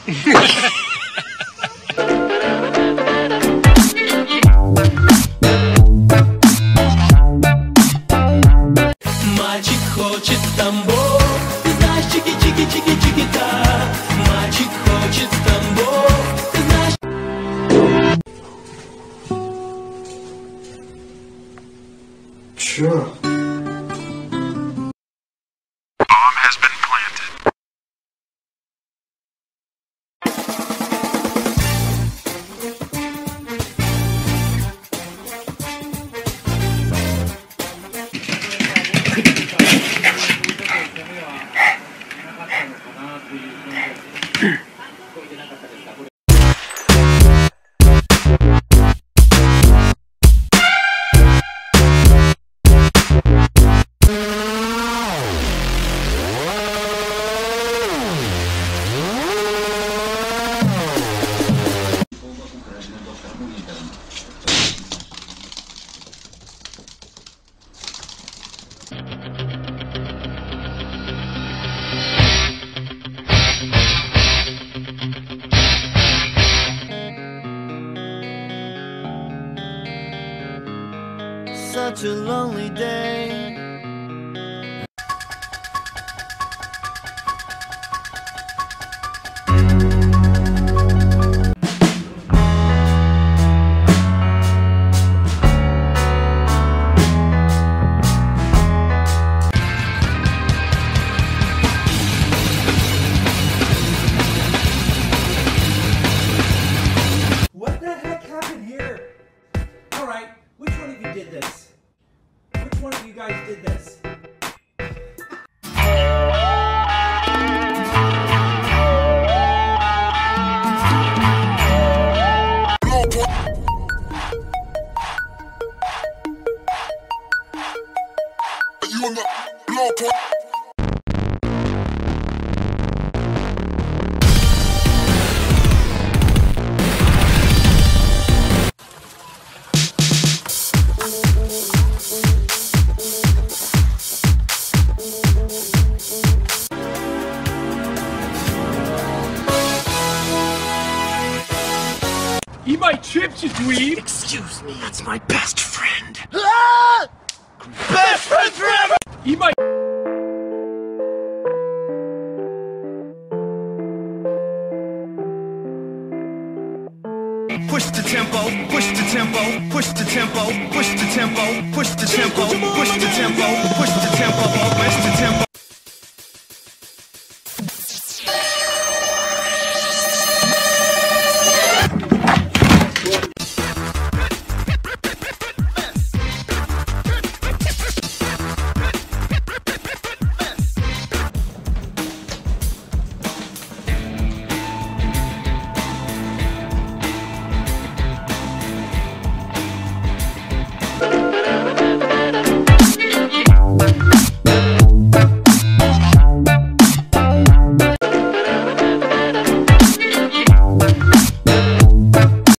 Мальчик хочет Тамбов, ты знаешь, чики-чики-чики-чики-та. Мальчик хочет Тамбов, ты знаешь. Чё? Such a lonely day. What the heck happened here? Alright, which one of you did this? Which one of you guys did this? Eat my chips, you dweeb! Excuse me, that's my best friend. Best friend forever! Eat my... Push the tempo, push the tempo, push the tempo, push the tempo, push the tempo, push the tempo, push the tempo.